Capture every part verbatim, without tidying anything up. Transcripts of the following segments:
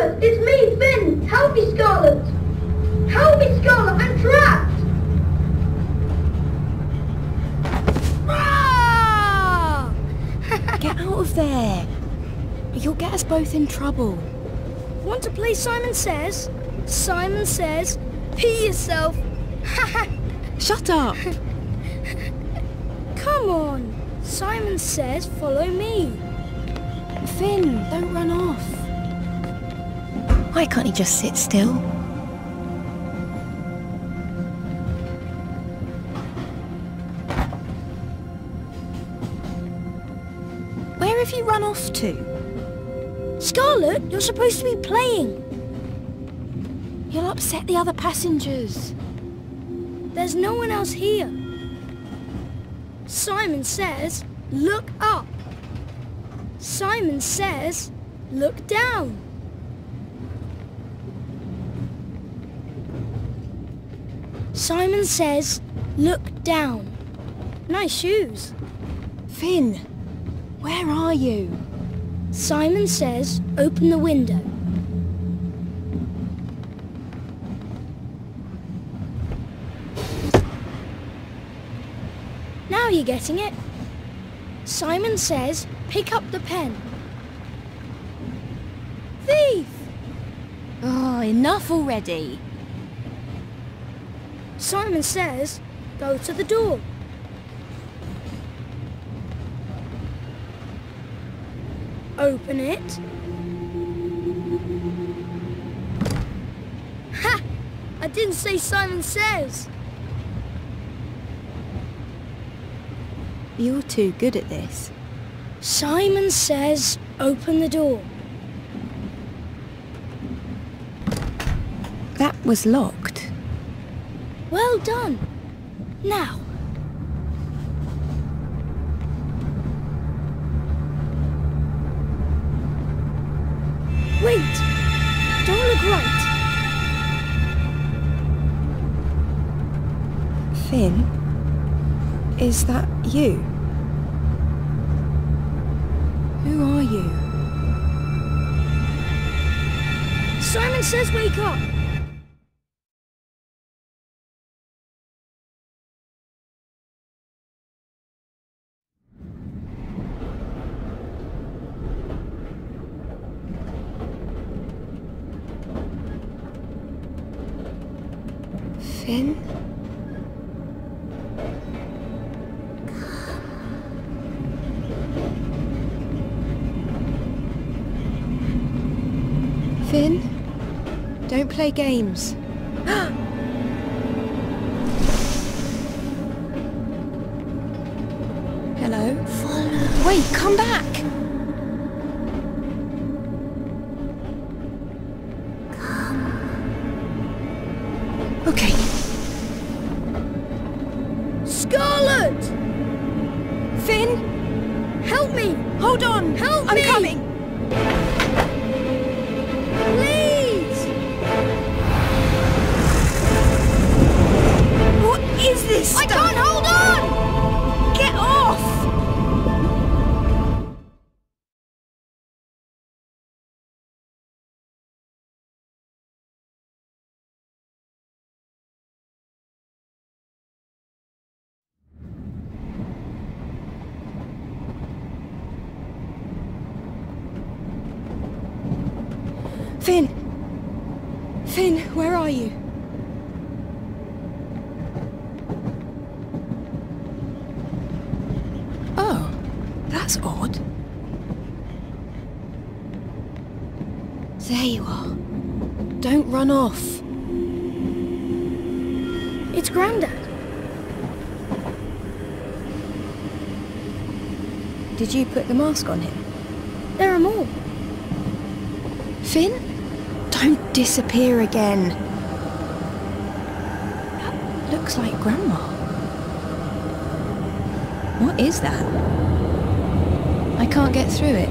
Scarlet, it's me, Finn! Help me, Scarlet! Help me, Scarlet, I'm trapped! Get out of there! You'll get us both in trouble. Want to play Simon Says? Simon Says, pee yourself. Shut up! Come on. Simon Says, follow me. Finn, don't run off. Why can't he just sit still? Where have you run off to? Scarlet, you're supposed to be playing. You'll upset the other passengers. There's no one else here. Simon Says, look up. Simon Says, look down. Simon Says, look down. Nice shoes. Finn, where are you? Simon Says, open the window. Now you're getting it. Simon Says, pick up the pen. Thief! Oh, enough already. Simon Says, go to the door. Open it. Ha! I didn't say Simon Says. You're too good at this. Simon Says, open the door. That was locked. Well done. Now. Wait! Don't look right. Finn? Is that you? Who are you? Simon Says wake up. Finn? Finn? Don't play games. Hello? Follow. Wait, come back! Come. Okay. Scarlet! Finn? Help me! Hold on! Help I'm me! coming! Please! What is this I stuff? can't hold on! Get off! Finn! Finn, where are you? Oh, that's odd. There you are. Don't run off. It's Grandad. Did you put the mask on him? There are more. Finn? Don't disappear again. That looks like Grandma. What is that? I can't get through it.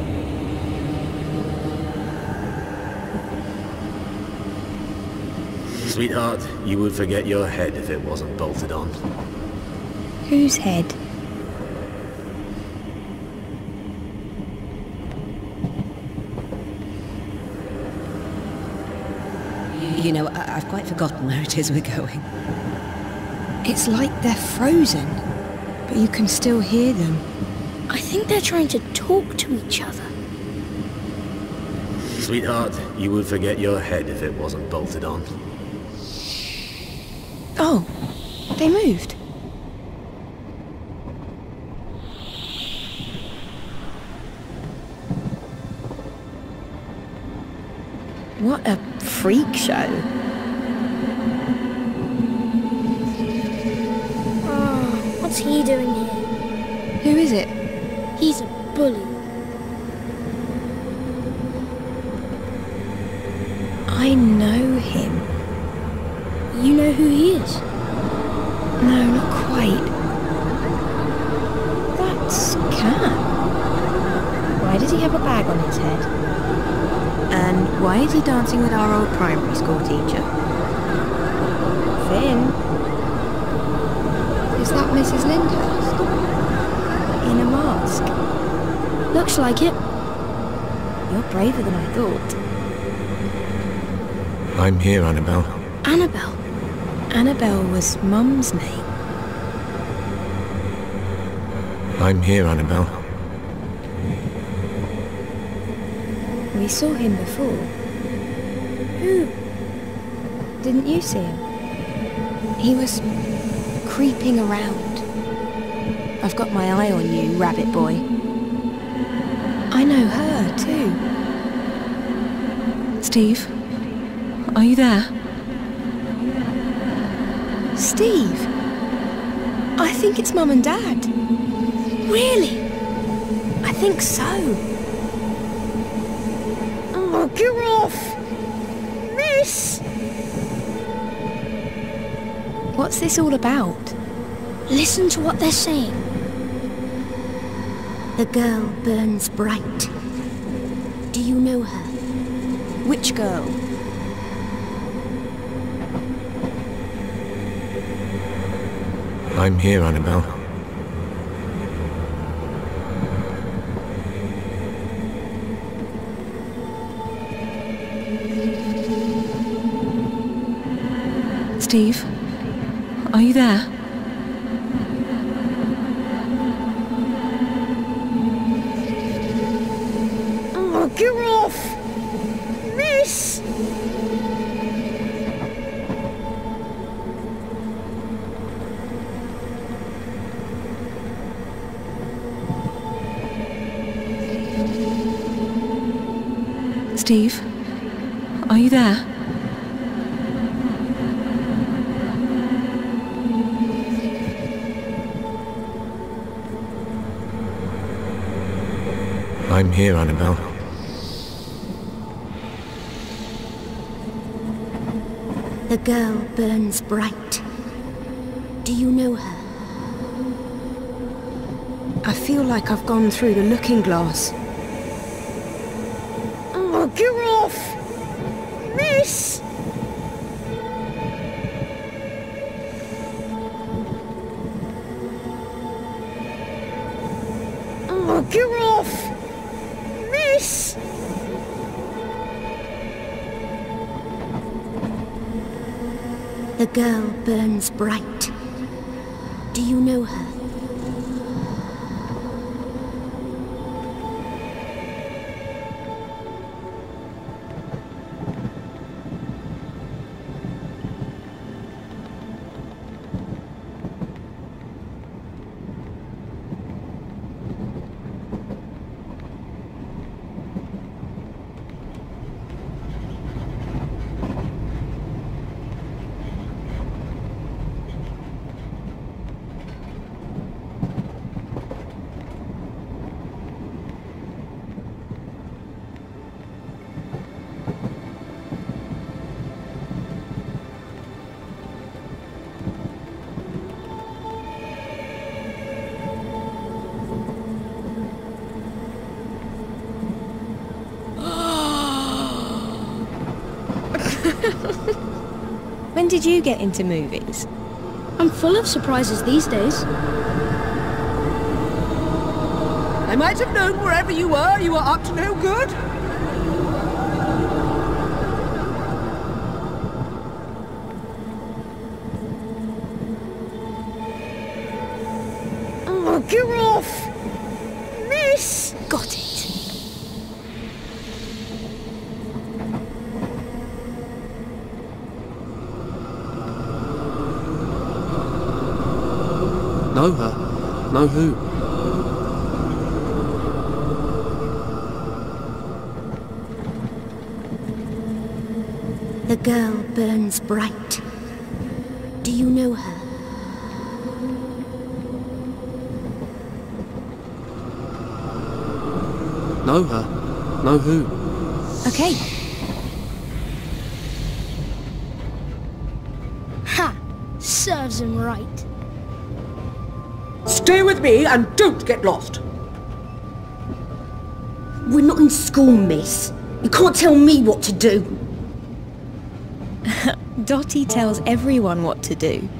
Sweetheart, you would forget your head if it wasn't bolted on. Whose head? You know, I I've quite forgotten where it is we're going. It's like they're frozen, but you can still hear them. I think they're trying to talk to each other. Sweetheart, you would forget your head if it wasn't bolted on. Oh, they moved. What a freak show. Oh, what's he doing here? Who is it? He's a bully. I know him. You know who he is? No, not quite. That's Cam. Why does he have a bag on his head? And why is he dancing with our old primary school teacher? Finn? Is that Missus Lyndhurst? In a mask? Looks like it. You're braver than I thought. I'm here, Annabelle. Annabelle. Annabelle was Mum's name. I'm here, Annabelle. We saw him before. Who? Didn't you see him? He was creeping around. I've got my eye on you, rabbit boy. I know her, too. Steve? Are you there? Steve? I think it's Mum and Dad. Really? I think so. Oh, get off! Miss! What's this all about? Listen to what they're saying. The girl burns bright. Do you know her? Which girl? I'm here, Annabelle. Steve? Are you there? Oh, get off! Miss! Steve? Are you there? I'm here, Annabelle. The girl burns bright. Do you know her? I feel like I've gone through the looking glass. Oh, get off! Miss! Oh, get off! Miss! The girl burns bright. Do you know her? When did you get into movies? I'm full of surprises these days. I might have known wherever you were, you were up to no good. Bugger off! Miss! Got it. Know her? Know who? The girl burns bright. Do you know her? Know her? Know who? Okay. Ha! Serves him right. Stay with me and don't get lost. We're not in school, miss. You can't tell me what to do. Dottie tells everyone what to do.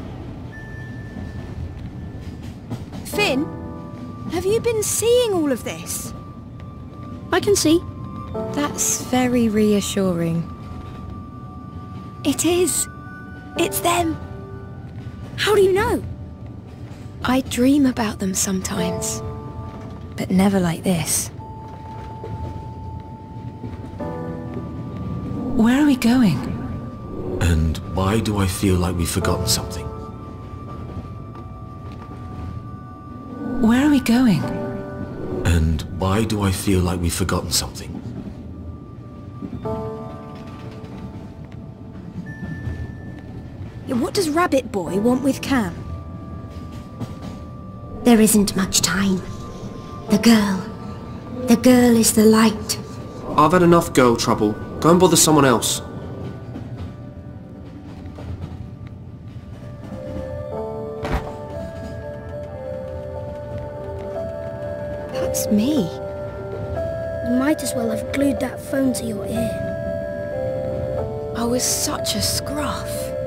Finn, have you been seeing all of this? I can see. That's very reassuring. It is. It's them. How do you know? I dream about them sometimes, but never like this. Where are we going? And why do I feel like we've forgotten something? Where are we going? And why do I feel like we've forgotten something? What does Rabbit Boy want with Cam? There isn't much time. The girl. The girl is the light. I've had enough girl trouble. Go and bother someone else. That's me. You might as well have glued that phone to your ear. I was such a scruff.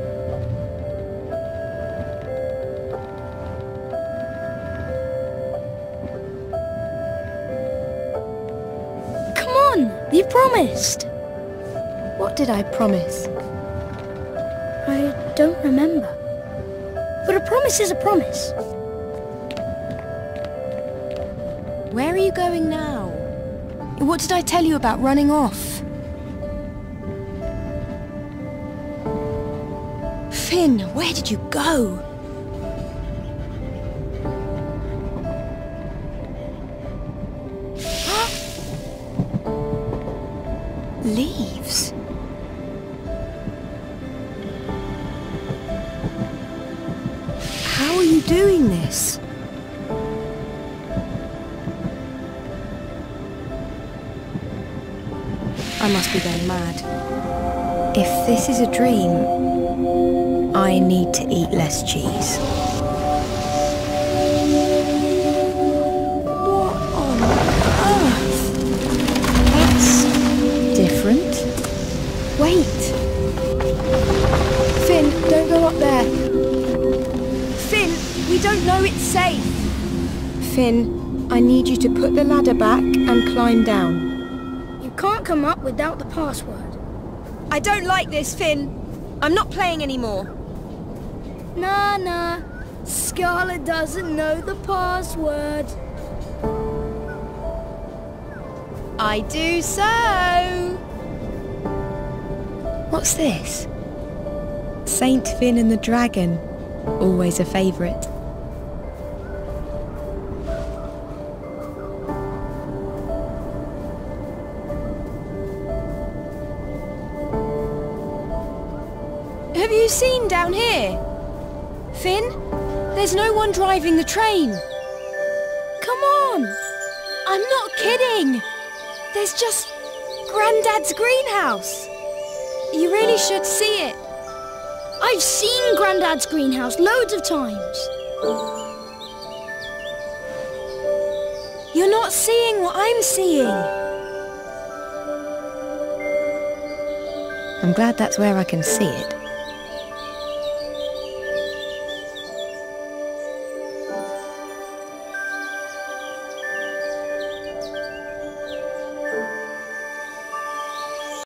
Come on! You promised! What did I promise? I don't remember. But a promise is a promise. Where are you going now? What did I tell you about running off? Finn, where did you go? Leaves? How are you doing this? I must be going mad. If this is a dream, I need to eat less cheese. What on earth? That's different. Wait. Finn, don't go up there. Finn, we don't know it's safe. Finn, I need you to put the ladder back and climb down. Can't come up without the password. I don't like this, Finn. I'm not playing anymore. Nah, nah. Scarlet doesn't know the password. I do so. What's this? Saint Finn and the Dragon. Always a favourite. Have you seen down here? Finn, there's no one driving the train. Come on! I'm not kidding! There's just Grandad's greenhouse. You really should see it. I've seen Grandad's greenhouse loads of times. You're not seeing what I'm seeing. I'm glad that's where I can see it.